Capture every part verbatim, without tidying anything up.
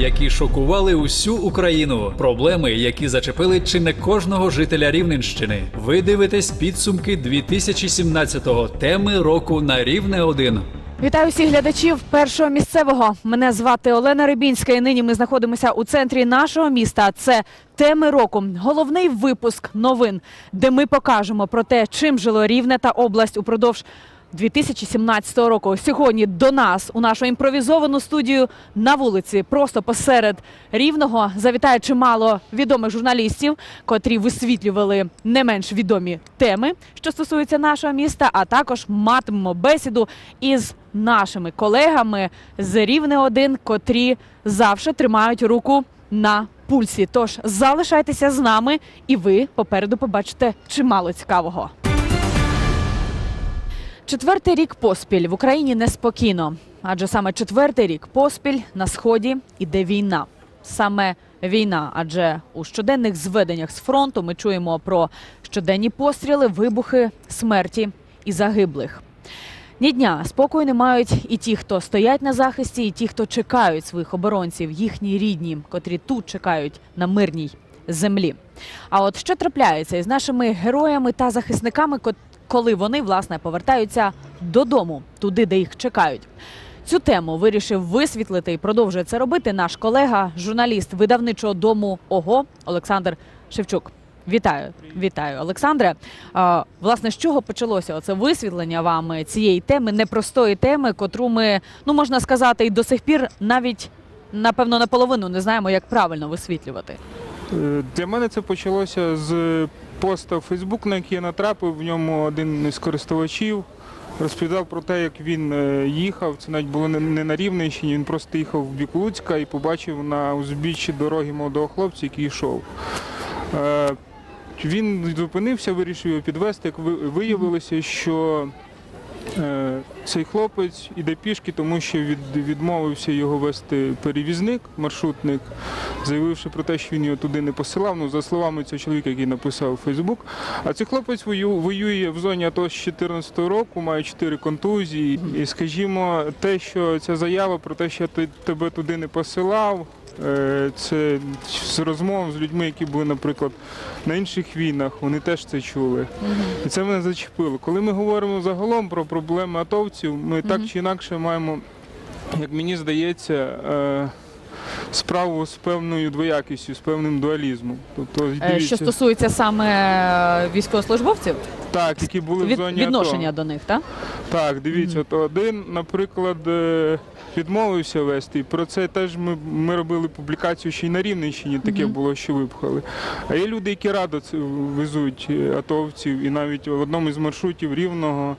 які шокували усю Україну. Проблеми, які зачепили чи не кожного жителя Рівненщини. Ви дивитесь підсумки дві тисячі сімнадцятого. Теми року на Рівне один. Вітаю всіх глядачів Першого місцевого. Мене звати Олена Рибінська і нині ми знаходимося у центрі нашого міста. Це теми року. Головний випуск новин, де ми покажемо про те, чим жило Рівне та область упродовж дві тисячі сімнадцятого року. Сьогодні до нас, у нашу імпровізовану студію на вулиці, просто посеред Рівного, завітає чимало відомих журналістів, котрі висвітлювали не менш відомі теми, що стосуються нашого міста, а також матимемо бесіду із нашими колегами з Рівне один, котрі завжди тримають руку на пульсі. Тож залишайтеся з нами і ви попереду побачите чимало цікавого. Четвертий рік поспіль в Україні неспокійно, адже саме четвертий рік поспіль на Сході іде війна. Саме війна, адже у щоденних зведеннях з фронту ми чуємо про щоденні постріли, вибухи, смерті і загиблих. Ні дня спокою не мають і ті, хто стоять на захисті, і ті, хто чекають своїх оборонців, їхні рідні, котрі тут чекають на мирній землі. А от що трапляється із нашими героями та захисниками, коли вони, власне, повертаються додому, туди, де їх чекають? Цю тему вирішив висвітлити і продовжує це робити наш колега, журналіст видавничого дому «Ого» Олександр Шевчук. Вітаю. Вітаю, Олександре. А, власне, з чого почалося оце висвітлення вами цієї теми, непростої теми, котру ми, ну, можна сказати, і до сих пір навіть, напевно, наполовину не знаємо, як правильно висвітлювати? Для мене це почалося з поста в Фейсбук, на який я натрапив. В ньому один із користувачів розповідав про те, як він їхав. Це навіть було не на Рівненщині, він просто їхав в бік Луцька і побачив на узбіччі дороги молодого хлопця, який йшов. Він зупинився, вирішив його підвезти. Як виявилося, що цей хлопець іде пішки, тому що від, відмовився його вести перевізник, маршрутник, заявивши про те, що він його туди не посилав. Ну, за словами цього чоловіка, який написав у Фейсбук. А цей хлопець вою, воює в зоні АТО з дві тисячі чотирнадцятого року, має чотири контузії. І, скажімо, те, що ця заява про те, що я тебе туди не посилав, це з розмов з людьми, які були, наприклад, на інших війнах, вони теж це чули. І це мене зачепило. Коли ми говоримо загалом про проблеми атовців, ми так чи інакше маємо, як мені здається, справу з певною двоякістю, з певним дуалізмом. Тобто, дивіться, що стосується саме військовослужбовців? Так, які були в зоні відношення АТО. до них, так? Так, дивіться, mm-hmm. то один, наприклад, відмовився вести, і про це теж ми, ми робили публікацію ще й на Рівненщині, таке mm-hmm. було, що випхали. А є люди, які радо везуть атовців, і навіть в одному із маршрутів Рівного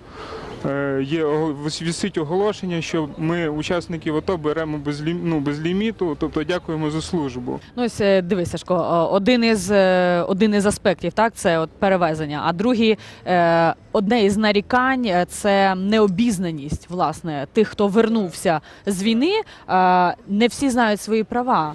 є, висить оголошення, що ми учасників АТО беремо без, лім, ну, без ліміту, тобто дякуємо за службу. Ну ось, дивись, Сашко, один із, один із аспектів, так, це от перевезення, а другий, одне із нарікань – це необізнаність, власне, тих, хто вернувся з війни, не всі знають свої права.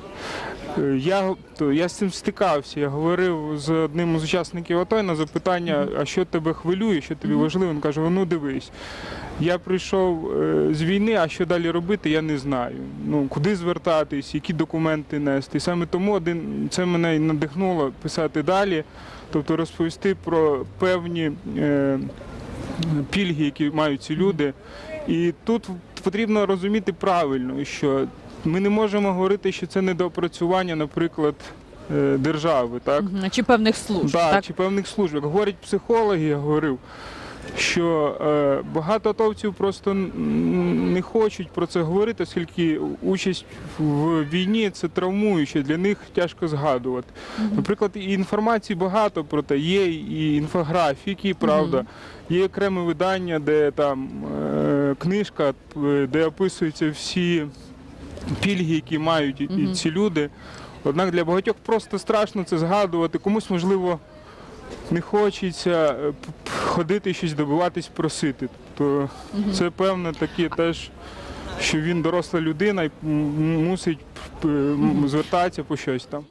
Я, я з цим стикався, я говорив з одним з учасників АТО на запитання, а що тебе хвилює, що тобі важливо, він каже, ну дивись, я прийшов з війни, а що далі робити, я не знаю. Ну, куди звертатись, які документи нести. І саме тому один, це мене надихнуло писати далі, тобто розповісти про певні е, пільги, які мають ці люди. І тут потрібно розуміти правильно, що ми не можемо говорити, що це недоопрацювання, наприклад, держави, так? Чи певних служб, да, так? Чи певних служб. Як говорять психологи, я говорив, що е, багато атовців просто не хочуть про це говорити, оскільки участь в війні – це травмуюче, для них тяжко згадувати. Mm-hmm. Наприклад, і інформації багато про те, є і інфографіки, правда, mm-hmm. є окреме видання, де там е, книжка, де описуються всі пільги, які мають mm-hmm. ці люди. Однак для багатьох просто страшно це згадувати, комусь, можливо, не хочеться ходити щось добиватись, просити. Тобто mm-hmm. це певне таке теж, що він доросла людина і мусить mm-hmm. звертатися по щось там.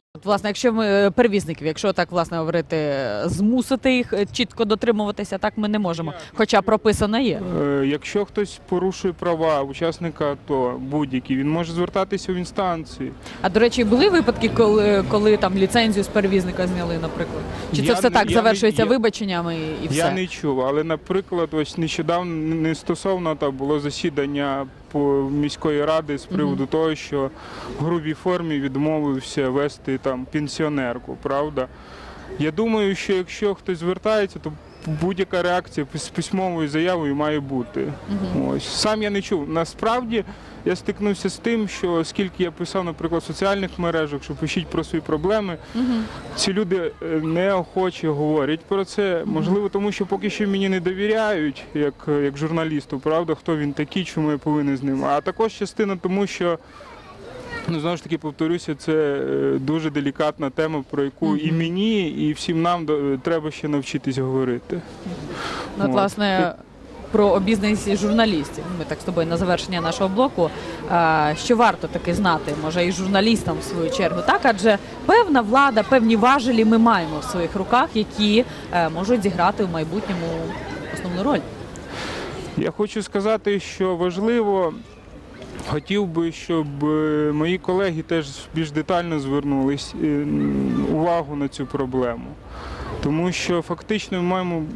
От, власне, якщо ми перевізників, якщо так власне говорити, змусити їх чітко дотримуватися, так ми не можемо. Хоча прописано є. Е, Якщо хтось порушує права учасника АТО, будь-які, він може звертатися в інстанції. А до речі, були випадки, коли, коли там ліцензію з перевізника зняли, наприклад? Чи це Я все не- так я завершується не- я- вибаченнями і все? Я не чув, але, наприклад, ось нещодавно не стосовно та було засідання по міської ради з приводу того, що в грубій формі відмовився вести там пенсіонерку, правда? Я думаю, що якщо хтось звертається, то будь-яка реакція з письмовою заявою має бути. Ось. Сам я не чув. Насправді я стикнувся з тим, що оскільки я писав, наприклад, в соціальних мережах, що пишіть про свої проблеми, ці люди е, неохоче говорять про це. Можливо, тому що поки що мені не довіряють, як, як журналісту, правда, хто він такий, чому я повинен з ним. А також частина тому, що, ну, знову ж таки, повторюся, це е, дуже делікатна тема, про яку і мені, і всім нам до- треба ще навчитись говорити. Ну, от, От. власне, про обізнаність журналістів. Ми так з тобою на завершення нашого блоку. А, що варто таки знати, може, і журналістам в свою чергу, так? Адже певна влада, певні важелі ми маємо в своїх руках, які е, можуть зіграти в майбутньому основну роль. Я хочу сказати, що важливо, хотів би, щоб е, мої колеги теж більш детально звернули е, м, увагу на цю проблему. Тому що фактично ми маємо м,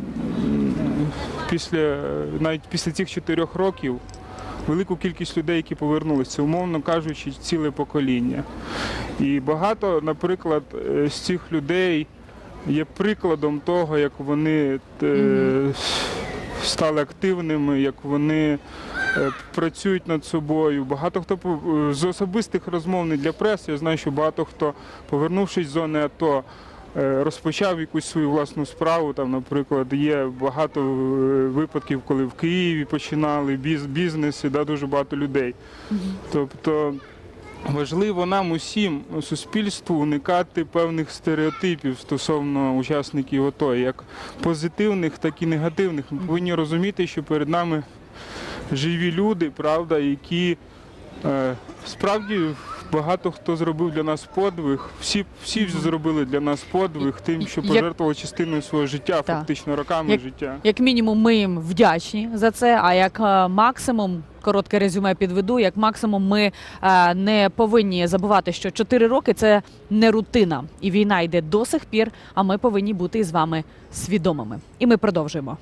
після, навіть після цих чотирьох років велику кількість людей, які повернулися, умовно кажучи, ціле покоління. І багато, наприклад, е, з цих людей є прикладом того, як вони е, стали активними, як вони е, працюють над собою. Багато хто пов- з особистих розмов не для преси. Я знаю, що багато хто, повернувшись з зони АТО, е, розпочав якусь свою власну справу. Там, наприклад, є багато е, випадків, коли в Києві починали біз- бізнеси, да, дуже багато людей. Тобто важливо нам усім, суспільству, уникати певних стереотипів стосовно учасників АТО, як позитивних, так і негативних. Ми повинні розуміти, що перед нами живі люди, правда, які е, справді багато хто зробив для нас подвиг, всі, всі зробили для нас подвиг тим, що Як- пожертвували частиною свого життя, Так. фактично роками Як- життя. Як мінімум, ми їм вдячні за це, а як е, максимум, коротке резюме підведу, як максимум ми е, не повинні забувати, що чотири роки – це не рутина. І війна йде до сих пір, а ми повинні бути із вами свідомими. І ми продовжуємо.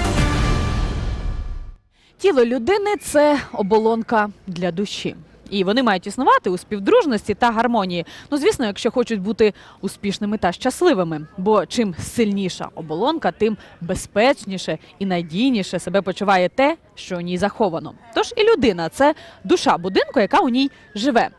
Тіло людини – це оболонка для душі. І вони мають існувати у співдружності та гармонії. Ну, звісно, якщо хочуть бути успішними та щасливими. Бо чим сильніша оболонка, тим безпечніше і надійніше себе почуває те, що у ній заховано. Тож і людина – це душа будинку, яка у ній живе.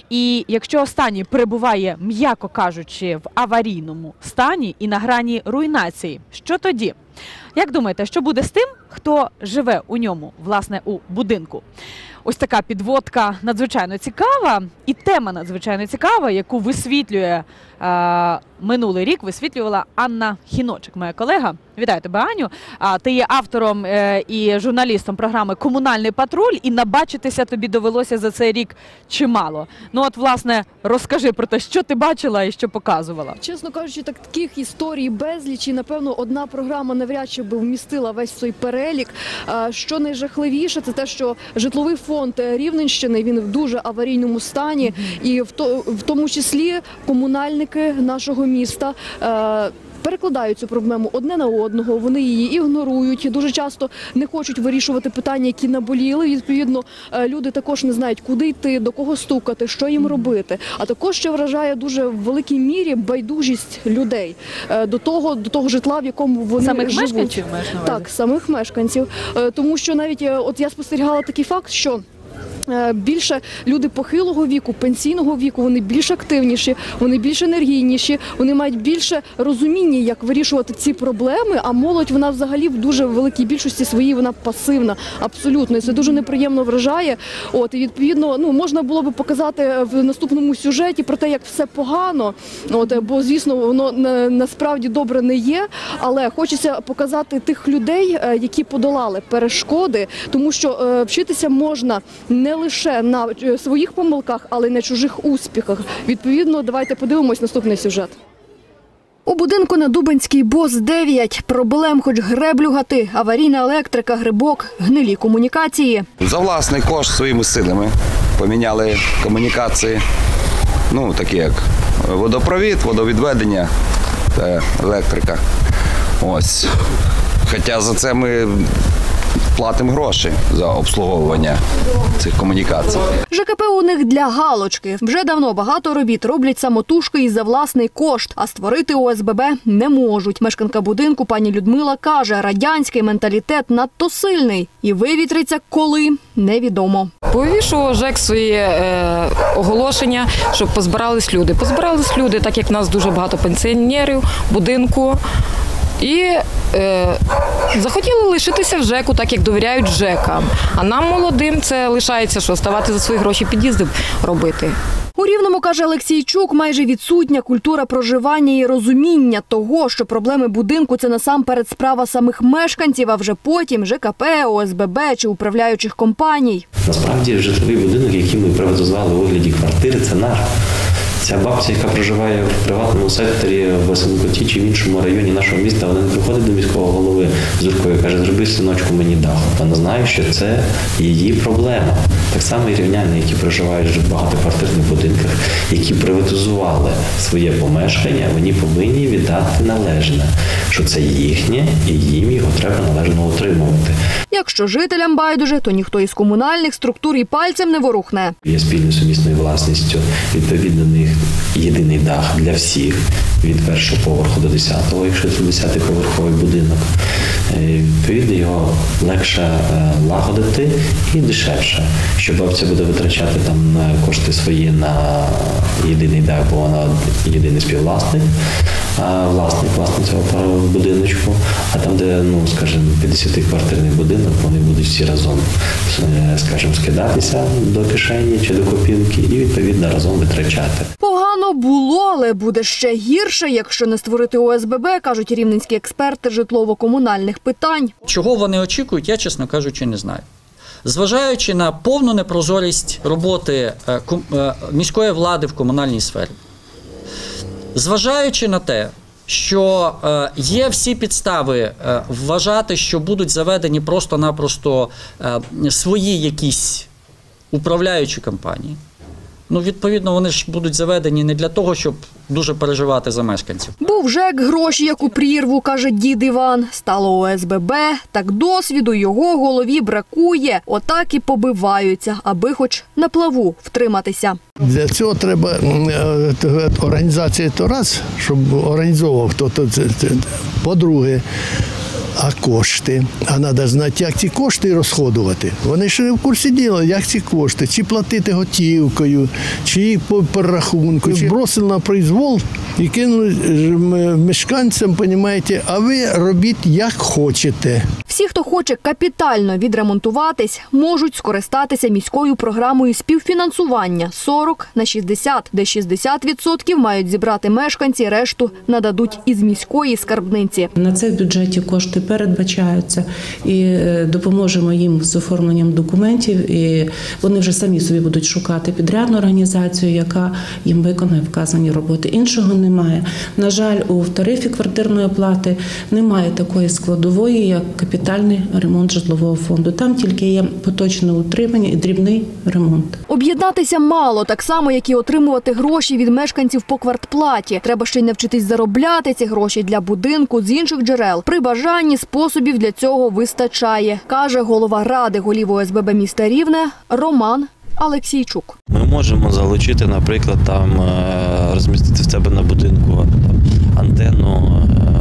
І якщо останній перебуває, м'яко кажучи, в аварійному стані і на грані руйнації, що тоді? Як думаєте, що буде з тим, хто живе у ньому, власне, у будинку? Ось така підводка надзвичайно цікава, і тема надзвичайно цікава, яку висвітлює е, минулий рік, висвітлювала Анна Хіночик, моя колега. Вітаю тебе, Аню. А, ти є автором е, і журналістом програми «Комунальний патруль», і набачитися тобі довелося за цей рік чимало. Ну от, власне, розкажи про те, що ти бачила і що показувала. Чесно кажучи, так таких історій безліч, і, напевно, одна програма навряд чи би вмістила весь цей перелік. А, Що найжахливіше, це те, що житловий фонд Рівненщини, він в дуже аварійному стані, і в, то, в тому числі комунальники нашого міста е, перекладають цю проблему одне на одного, вони її ігнорують, дуже часто не хочуть вирішувати питання, які наболіли. Відповідно, е, люди також не знають, куди йти, до кого стукати, що їм робити. А також ще вражає дуже в великій мірі байдужість людей е, до того, до того житла, в якому вони Самих живуть. мешканців маєш на увазі? Так, самих мешканців. Е, Тому що навіть е, от я спостерігала такий факт, що е, більше люди похилого віку, пенсійного віку, вони більш активніші, вони більш енергійніші, вони мають більше розуміння, як вирішувати ці проблеми, а молодь, вона взагалі в дуже великій більшості своїй, вона пасивна, абсолютно, і це дуже неприємно вражає. От, і відповідно, ну, можна було би показати в наступному сюжеті про те, як все погано, от, бо, звісно, воно на, насправді добре не є, але хочеться показати тих людей, е, які подолали перешкоди, тому що е, вчитися можна не не лише на е, своїх помилках, але й на чужих успіхах. Відповідно, давайте подивимось наступний сюжет. У будинку на Дубенській БОС дев'ять. Проблем хоч греблю гати. Аварійна електрика, грибок, гнилі комунікації. За власний кошт своїми силами поміняли комунікації, ну такі як водопровід, водовідведення та електрика. Ось. Хоча за це ми платимо гроші за обслуговування цих комунікацій. ЖКП у них для галочки. Вже давно багато робіт роблять самотужки і за власний кошт, а створити О С Б Б не можуть. Мешканка будинку пані Людмила каже, радянський менталітет надто сильний. І вивітриться коли – невідомо. Повішував ЖЕК свої е, оголошення, щоб позбирались люди. Позбирались люди, так як в нас дуже багато пенсіонерів, будинку. І е, захотіли лишитися в ЖЕКу, так як довіряють ЖЕКам. А нам, молодим, це лишається, що ставати за свої гроші під'їзди робити. У Рівному, каже Олексійчук, майже відсутня культура проживання і розуміння того, що проблеми будинку – це насамперед справа самих мешканців, а вже потім ЖКП, О С Б Б чи управляючих компаній. Насправді житловий будинок, який ми приватизували у вигляді квартири, це наш. Ця бабця, яка проживає в приватному секторі в Семикоті чи в іншому районі нашого міста, вона не приходить до міського голови з Юркою і каже, зроби, синочку, мені дах. Вона знає, що це її проблема. Так само і рівняни, які проживають в багатоквартирних будинках, які приватизували своє помешкання, вони повинні віддати належне, що це їхнє і їм його треба належно утримувати. Якщо жителям байдуже, то ніхто із комунальних структур і пальцем не ворухне. Є спільною сумісною власністю, відповідно, них єдиний дах для всіх, від першого поверху до десятого, якщо це десятиповерховий будинок. Відповідно, його легше лагодити і дешевше. Що бабця буде витрачати там кошти свої на єдиний дах, бо вона єдиний співвласник, власник, власник цього будиночку, а там, де, ну, скажімо, п'ятдесятиквартирний будинок, вони будуть всі разом, скажімо, скидатися до кишені чи до копілки і, відповідно, разом витрачати. Погано було, але буде ще гірше, якщо не створити О С Б Б, кажуть рівненські експерти житлово-комунальних питань. Чого вони очікують, я, чесно кажучи, не знаю. Зважаючи на повну непрозорість роботи міської влади в комунальній сфері, зважаючи на те, що є всі підстави вважати, що будуть заведені просто-напросто свої якісь управляючі компанії, ну, відповідно, вони ж будуть заведені не для того, щоб дуже переживати за мешканців. Був ЖЕК, гроші, як у прірву, каже дід Іван. Стало О С Б Б, так досвіду його голові бракує. Отак і побиваються, аби хоч на плаву втриматися. Для цього треба організація то раз, щоб організовував хто-то. По-друге, а кошти. А треба знати, як ці кошти розходувати. Вони ж в курсі діла, як ці кошти. Чи платити готівкою, чи по перерахунку. Чи бросили на произвол і кинули мешканцям, розумієте, а ви робіть як хочете. Всі, хто хоче капітально відремонтуватись, можуть скористатися міською програмою співфінансування сорок на шістдесят, де шістдесят відсотків мають зібрати мешканці, решту нададуть із міської скарбниці. На це в бюджеті кошти передбачаються і допоможемо їм з оформленням документів, і вони вже самі собі будуть шукати підрядну організацію, яка їм виконує вказані роботи. Іншого немає. На жаль, у тарифі квартирної плати немає такої складової, як капітальний ремонт житлового фонду. Там тільки є поточне утримання і дрібний ремонт. Об'єднатися мало, так само, як і отримувати гроші від мешканців по квартплаті. Треба ще й навчитись заробляти ці гроші для будинку з інших джерел. При бажанні способів для цього вистачає, каже голова ради голів О С Б Б міста Рівне Роман Олексійчук. Ми можемо залучити, наприклад, там розмістити в себе на будинку там, антенну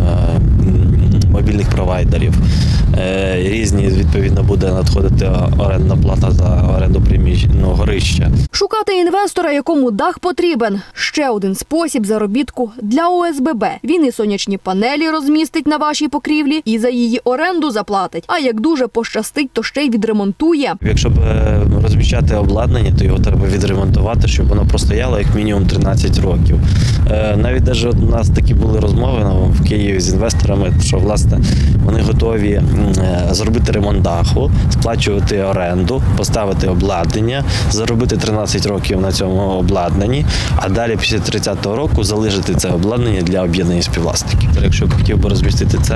мобільних провайдерів. Різні, відповідно, буде надходити орендна плата за оренду приміщення, ну, горища. Шукати інвестора, якому дах потрібен – ще один спосіб заробітку для О С Б Б. Він і сонячні панелі розмістить на вашій покрівлі, і за її оренду заплатить. А як дуже пощастить, то ще й відремонтує. Якщо б розміщати обладнання, то його треба відремонтувати, щоб воно простояло як мінімум тринадцять років. Навіть навіть у нас такі були розмови в Києві з інвесторами, що власне вони готові зробити ремонт даху, сплачувати оренду, поставити обладнання, заробити тринадцять років на цьому обладнанні, а далі після тридцятого року залишити це обладнання для об'єднання співвласників. Якщо б хотів би розмістити це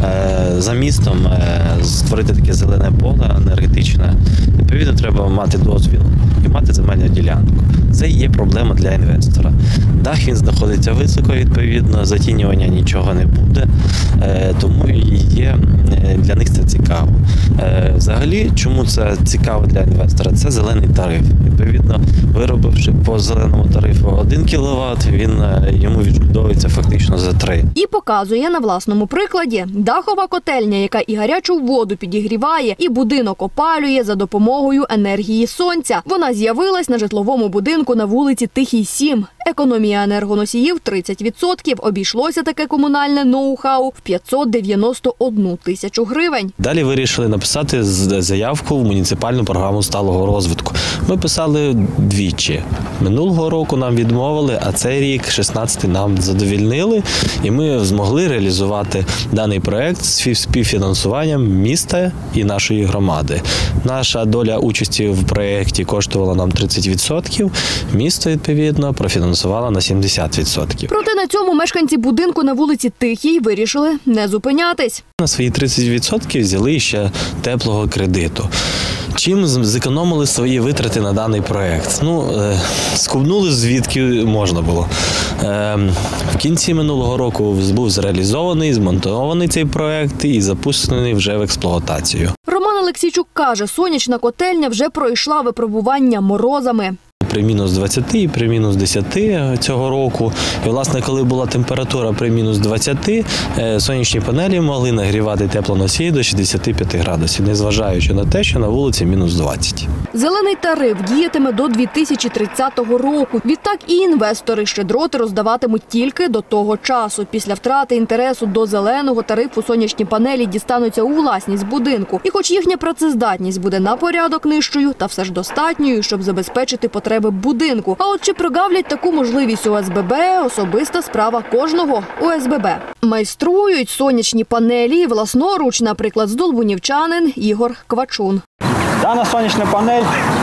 за містом, створити таке зелене поле енергетичне, відповідно треба мати дозвіл і мати земельну ділянку. Це є проблема для інвестора. Дах він знаходиться високо, відповідно, затінювання нічого не буде, тому і є для них це цікаво. Взагалі, чому це цікаво для інвестора? Це зелений тариф. Відповідно, виробивши по зеленому тарифу один кіловат, він йому відшкодовується фактично за три. І показує на власному прикладі. Дахова котельня, яка і гарячу воду підігріває, і будинок опалює за допомогою енергії сонця. Вона з'явилась на житловому будинку на вулиці Тихій, сім. Економія енергоносіїв тридцять відсотків. Обійшлося таке комунальне ноу-хау в п'ятсот дев'яносто одну тисячу гривень. Далі вирішили написати заявку в муніципальну програму сталого розвитку. Ми писали двічі. Минулого року нам відмовили, а цей рік, шістнадцятий, нам задовільнили. І ми змогли реалізувати даний проєкт з співфінансуванням міста і нашої громади. Наша доля участі в проєкті коштувала нам тридцять відсотків. Місто, відповідно, профінансувало на сімдесят відсотків. Проте на цьому мешканці будинку на вулиці Тихій вирішили не зупинятись. На свої тридцять відсотків взяли ще теплого кредиту. Чим зекономили свої витрати на даний проєкт? Ну, скубнули звідки можна було. В кінці минулого року був зреалізований, змонтований цей проєкт і запущений вже в експлуатацію. Роман Олексійчук каже, сонячна котельня вже пройшла випробування морозами. При мінус двадцяти і при мінус десяти цього року. І, власне, коли була температура при мінус двадцяти, сонячні панелі могли нагрівати теплоносії до шістдесят п'ять градусів, незважаючи на те, що на вулиці мінус двадцять. Зелений тариф діятиме до дві тисячі тридцятого року. Відтак і інвестори щедроти роздаватимуть тільки до того часу. Після втрати інтересу до зеленого тарифу сонячні панелі дістануться у власність будинку. І хоч їхня працездатність буде на порядок нижчою, та все ж достатньою, щоб забезпечити потреби будинку. А от чи прогавлять таку можливість О С Б Б – особиста справа кожного О С Б Б. Майструють сонячні панелі власноруч, наприклад, здолбунівчанин Ігор Квачун. Дана сонячна панель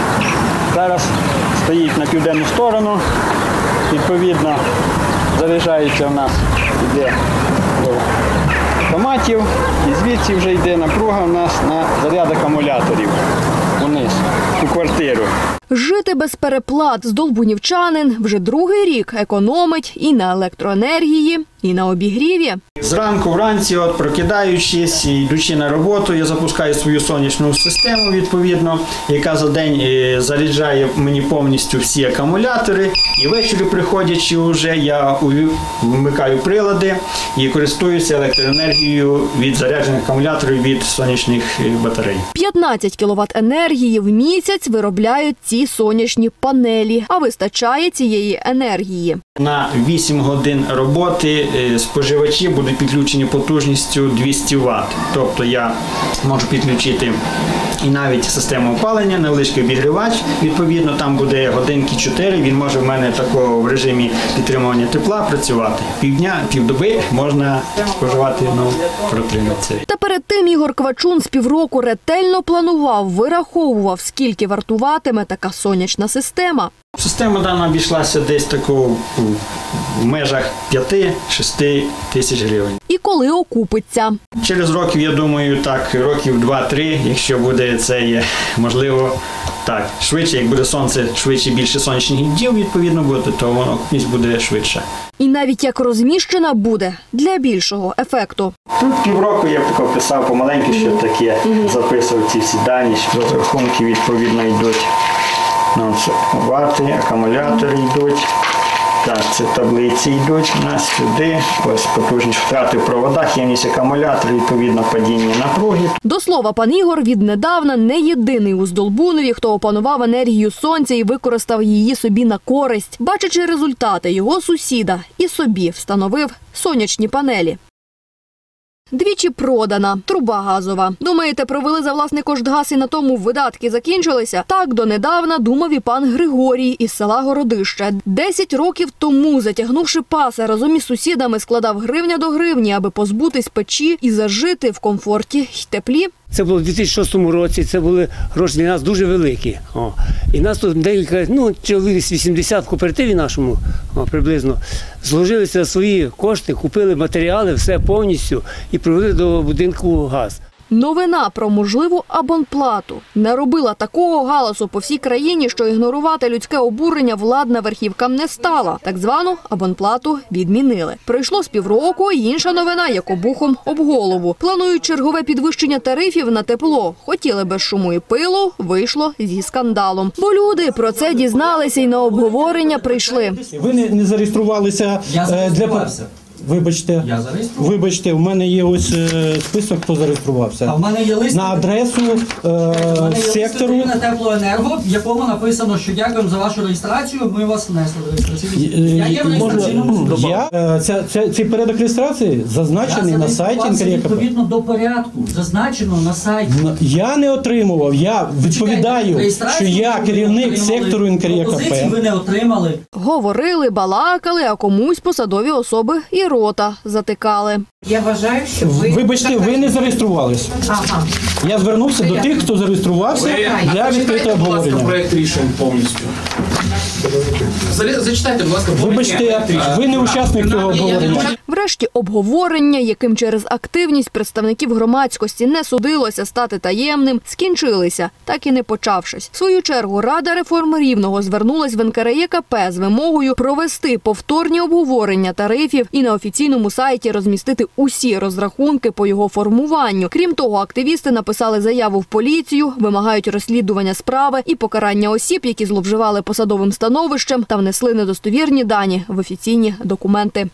зараз стоїть на південну сторону. Відповідно, заряджається в нас, йде до автоматів, і звідси вже йде напруга у нас на заряд акумуляторів униз, у квартиру. Жити без переплат здолбунівчанин вже другий рік економить і на електроенергії, і на обігріві. Зранку, вранці, от прокидаючись, йдучи на роботу, я запускаю свою сонячну систему, відповідно, яка за день заряджає мені повністю всі акумулятори. І ввечері, приходячи вже, я вмикаю прилади і користуюся електроенергією від заряджених акумуляторів від сонячних батарей. п'ятнадцять кіловат енергії в місяць виробляють ці сонячні панелі, а вистачає цієї енергії. На вісім годин роботи споживачі будуть підключені потужністю двісті ватт. Тобто я можу підключити і навіть систему опалення, невеличкий обігрівач. Відповідно, там буде годинки чотири, він може в мене такого в режимі підтримування тепла працювати. Півдня, півдоби можна споживати, ну, протриматися. Та перед тим Ігор Квачун з півроку ретельно планував, вираховував, скільки вартуватиме така сонячна система. Система дана обійшлася десь такого в межах п'яти-шести тисяч гривень. І коли окупиться? Через років, я думаю, так, років два-три, якщо буде це, можливо, так, швидше, як буде сонце, швидше більше сонячних днів, відповідно, буде, то воно окупність буде швидше. І навіть як розміщена буде для більшого ефекту. Тут півроку я тако писав помаленьку, що таке, записував ці всі дані, що рахунки відповідно йдуть. Ну, вати, акумулятори йдуть. Так, це таблиці йдуть у нас сюди. Ось потужність втрати в проводах, ємність акумулятора, відповідно падіння напруги. До слова, пан Ігор віднедавна не єдиний у Здолбунові, хто опанував енергію сонця і використав її собі на користь. Бачачи результати, його сусіда і собі встановив сонячні панелі. Двічі продана. Труба газова. Думаєте, провели за власний кошт газ і на тому видатки закінчилися? Так донедавна думав і пан Григорій із села Городище. Десять років тому, затягнувши паса, разом із сусідами складав гривня до гривні, аби позбутись печі і зажити в комфорті й теплі. Це було в дві тисячі шостому році, це були гроші для нас дуже великі. О. І нас тут декілька, ну, чоловік вісімдесят в кооперативі нашому, о, приблизно, зложилися свої кошти, купили матеріали, все повністю і привели до будинку газ. Новина про можливу абонплату не робила такого галасу по всій країні, що ігнорувати людське обурення владна верхівкам не стала. Так звану абонплату відмінили. Пройшло з півроку, і інша новина, як обухом об голову. Планують чергове підвищення тарифів на тепло. Хотіли без шуму і пилу, вийшло зі скандалом. Бо люди про це дізналися і на обговорення прийшли. Ви не, не зареєструвалися е, для... Вибачте, Я вибачте, в мене є ось е, список, хто зареєструвався. А в мене є лист на адресу е, в мене є сектору. лист на теплоенерго, в якому написано, що дякуємо за вашу реєстрацію, ми вас внесли в реєстраційний. Я є в реєстраційному. Я, е, ця, ця, цей порядок реєстрації зазначений Я на сайті НКРЕКП. відповідно до порядку, зазначено на сайті. Я не отримував, я відповідаю, що я керівник сектору НКРЕКП. Пропозиції ви не отримали. Говорили, балакали, а комусь посадові особи і рота затикали. Я вважаю, що ви... Вибачте, ви не зареєструвалися. Ага. Я звернувся до тих, хто зареєструвався для відкритого обговорення. Проект рішень повністю. Зачитайте, будь ласка, вибачте, ви не учасник цього обговорення. Врешті обговорення, яким через активність представників громадськості не судилося стати таємним, скінчилися, так і не почавшись. В свою чергу Рада реформ Рівного звернулась в НКРЕКП з вимогою провести повторні обговорення тарифів і на офіційному сайті розмістити усі розрахунки по його формуванню. Крім того, активісти написали заяву в поліцію, вимагають розслідування справи і покарання осіб, які зловживали посадовим становищем та внесли недостовірні дані в офіційні документи.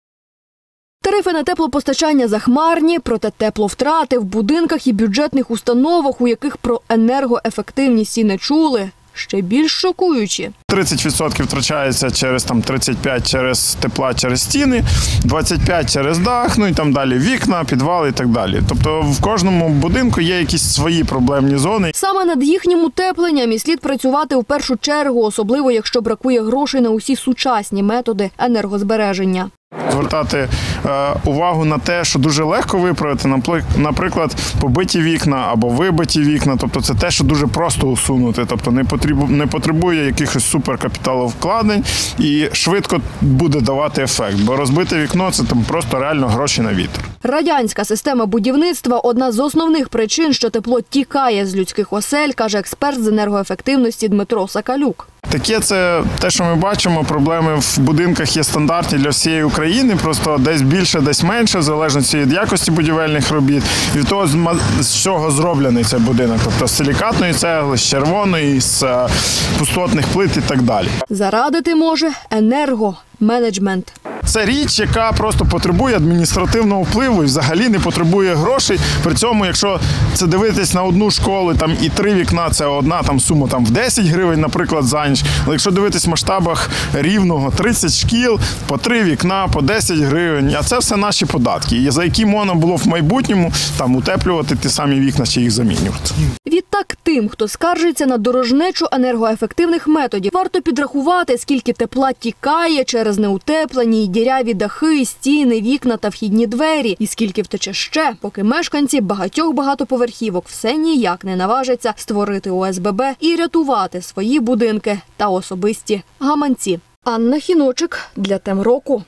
Тарифи на теплопостачання захмарні, проте тепловтрати в будинках і бюджетних установах, у яких про енергоефективність і не чули, ще більш шокуючі. тридцять відсотків втрачається через там, тридцять п'ять відсотків через тепла, через стіни, двадцять п'ять відсотків через дах, ну і там далі вікна, підвали і так далі. Тобто в кожному будинку є якісь свої проблемні зони. Саме над їхнім утепленням і слід працювати в першу чергу, особливо якщо бракує грошей на усі сучасні методи енергозбереження. Звертати е, увагу на те, що дуже легко виправити, наприклад, побиті вікна або вибиті вікна. Тобто це те, що дуже просто усунути. Тобто не, потребу, не потребує якихось суперкапіталовкладень і швидко буде давати ефект. Бо розбите вікно – це там просто реально гроші на вітер. Радянська система будівництва – одна з основних причин, що тепло тікає з людських осель, каже експерт з енергоефективності Дмитро Сакалюк. Таке це те, що ми бачимо, проблеми в будинках є стандартні для всієї України, просто десь більше, десь менше, в залежності від якості будівельних робіт, від того, з чого зроблений цей будинок, тобто з силікатної цегли, з червоної, з пустотних плит і так далі. Зарадити може енергоменеджмент. Це річ, яка просто потребує адміністративного впливу і взагалі не потребує грошей. При цьому, якщо це дивитись на одну школу, там і три вікна, це одна там сума там в десять гривень, наприклад, за ніч. Але якщо дивитись в масштабах Рівного, тридцять шкіл, по три вікна, по десять гривень, а це все наші податки, за які можна було в майбутньому там утеплювати ті самі вікна чи їх замінювати. Відтак тим, хто скаржиться на дорожнечу енергоефективних методів, варто підрахувати, скільки тепла тікає через неутеплені й діряві дахи, стіни, вікна та вхідні двері. І скільки втече ще, поки мешканці багатьох багатоповерхівок все ніяк не наважаться створити О С Б Б і рятувати свої будинки та особисті гаманці. Анна Хіночик для Тем року.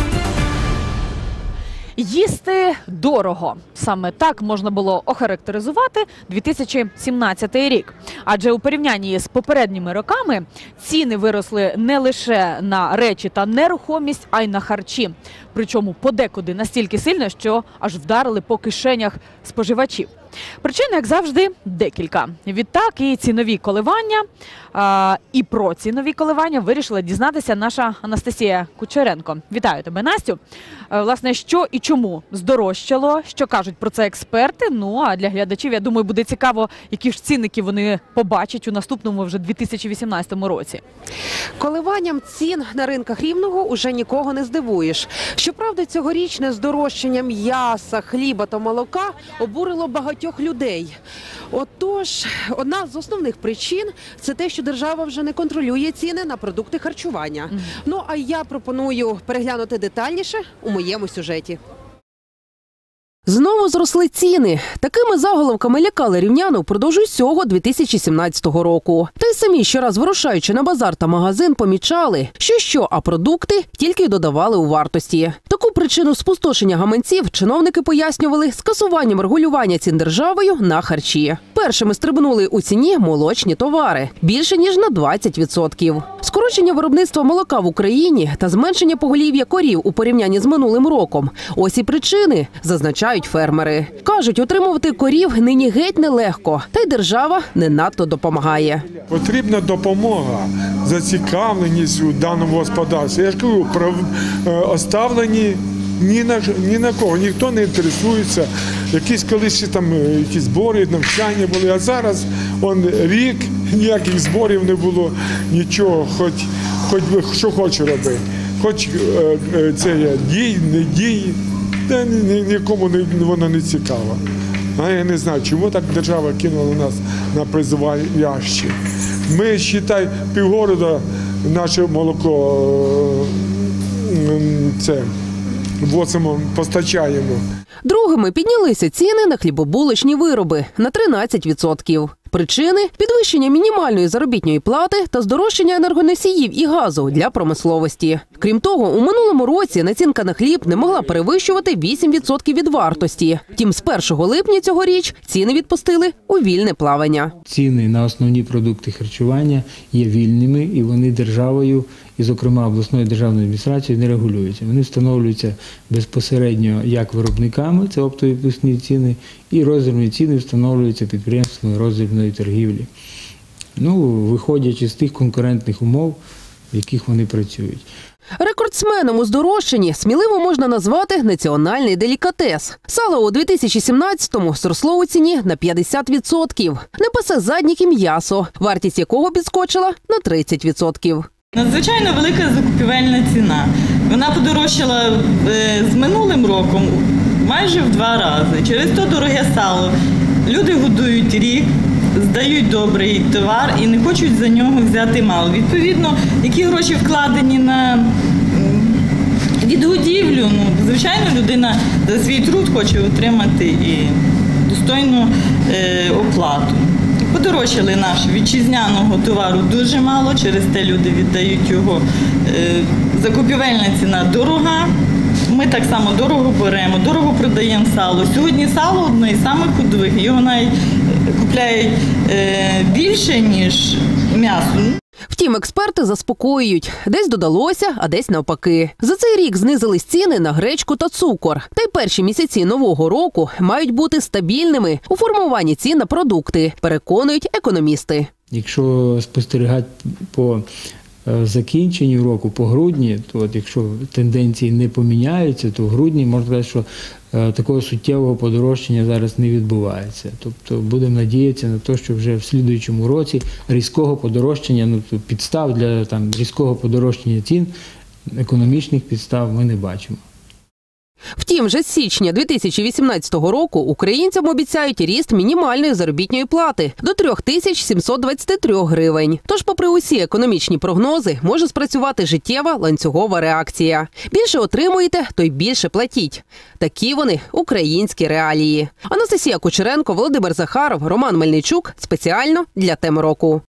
Їсти дорого. Саме так можна було охарактеризувати дві тисячі сімнадцятий рік. Адже у порівнянні з попередніми роками ціни виросли не лише на речі та нерухомість, а й на харчі. Причому подекуди настільки сильно, що аж вдарили по кишенях споживачів. Причин, як завжди, декілька. Відтак і цінові коливання, а, і про цінові коливання вирішила дізнатися наша Анастасія Кучеренко. Вітаю тебе, Настю. А, власне, що і чому здорожчало, що кажуть про це експерти. Ну, а для глядачів, я думаю, буде цікаво, які ж цінники вони побачать у наступному вже дві тисячі вісімнадцятому році. Коливанням цін на ринках Рівного уже нікого не здивуєш. Щоправда, цьогорічне здорожчання м'яса, хліба та молока обурило багатьох людей. Отож, одна з основних причин – це те, що держава вже не контролює ціни на продукти харчування. Mm. Ну, а я пропоную переглянути детальніше у моєму сюжеті. Знову зросли ціни. Такими заголовками лякали рівнян упродовж усього дві тисячі сімнадцятого року. Та й самі щораз вирушаючи на базар та магазин помічали, що що, а продукти тільки додавали у вартості. Таку причину спустошення гаманців чиновники пояснювали скасуванням регулювання цін державою на харчі. Першими стрибнули у ціні молочні товари – більше ніж на двадцять відсотків. Скорочення виробництва молока в Україні та зменшення поголів'я корів у порівнянні з минулим роком – ось і причини, зазначають фермери. Кажуть, утримувати корів нині геть нелегко, та й держава не надто допомагає. Потрібна допомога, зацікавленість у даному господарстві. Я ж кажу, оставлені ні на, ні на кого, ніхто не інтересується. Якісь колись там якісь збори, навчання були, а зараз он рік, ніяких зборів не було, нічого, хоч, хоч що хоче робити. Хоч це дій, не дій. Та нікому воно не цікаво. А я не знаю, чому так держава кинула нас на призволяще. Ми, вважай, півгорода наше молоко це, возимо, постачаємо. Другими піднялися ціни на хлібобулочні вироби на тринадцять відсотків. Причини – підвищення мінімальної заробітної плати та здорожчання енергоносіїв і газу для промисловості. Крім того, у минулому році націнка на хліб не могла перевищувати вісім відсотків від вартості. Втім, з першого липня цьогоріч ціни відпустили у вільне плавання. Ціни на основні продукти харчування є вільними і вони державою, і, зокрема, обласною державною адміністрацією не регулюються. Вони встановлюються безпосередньо як виробниками, це оптові випускні ціни, і роздрібні ціни встановлюються підприємствами роздрібної торгівлі. Ну, виходячи з тих конкурентних умов, в яких вони працюють. Рекордсменом у здорожчанні сміливо можна назвати національний делікатес. Сало у дві тисячі сімнадцятому зросло у ціні на п'ятдесят відсотків. Не пасе задніх і м'ясо, вартість якого підскочила на тридцять відсотків. Надзвичайно велика закупівельна ціна. Вона подорожчала з минулим роком майже в два рази. Через то дороге сало. Люди годують рік, здають добрий товар і не хочуть за нього взяти мало. Відповідно, які гроші вкладені на відгодівлю, ну, звичайно, людина за свій труд хоче отримати і достойну е, оплату. Подорожчали наш вітчизняного товару дуже мало, через те люди віддають його. Е, закупівельна ціна дорога. Ми так само дорого беремо, дорого продаємо сало. Сьогодні сало одне із самих ходових, його навіть купляють е, більше, ніж м'ясо. Втім, експерти заспокоюють. Десь додалося, а десь навпаки. За цей рік знизились ціни на гречку та цукор. Та й перші місяці нового року мають бути стабільними у формуванні цін на продукти, переконують економісти. Якщо спостерігати по закінченню року, по грудні, то от якщо тенденції не поміняються, то в грудні можна сказати, що е, такого суттєвого подорожчання зараз не відбувається. Тобто будемо надіятися на те, що вже в слідуючому році різкого подорожчання, ну, підстав для там, різкого подорожчання цін, економічних підстав ми не бачимо. Втім, вже з січня дві тисячі вісімнадцятого року українцям обіцяють ріст мінімальної заробітної плати до три тисячі сімсот двадцять три гривень. Тож, попри усі економічні прогнози, може спрацювати життєва ланцюгова реакція. Більше отримуєте, то й більше платіть. Такі вони українські реалії. Анастасія Кучеренко, Володимир Захаров, Роман Мельничук. Спеціально для Теми року.